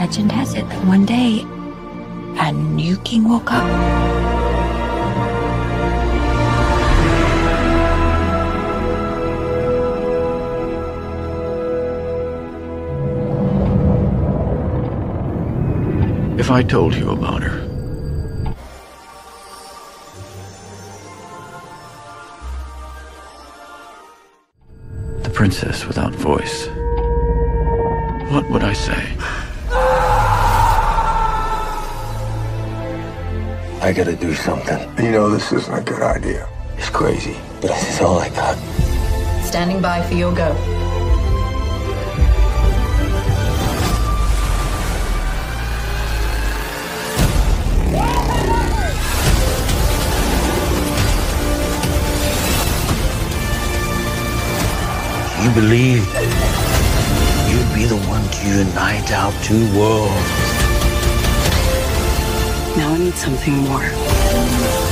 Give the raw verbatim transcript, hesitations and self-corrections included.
Legend has it that one day, a new king woke up. If I told you about her, the princess without voice, what would I say? I gotta do something. You know this isn't a good idea. It's crazy, but this is all I got. Standing by for your go. You believe you'd be the one to unite our two worlds. Now I need something more.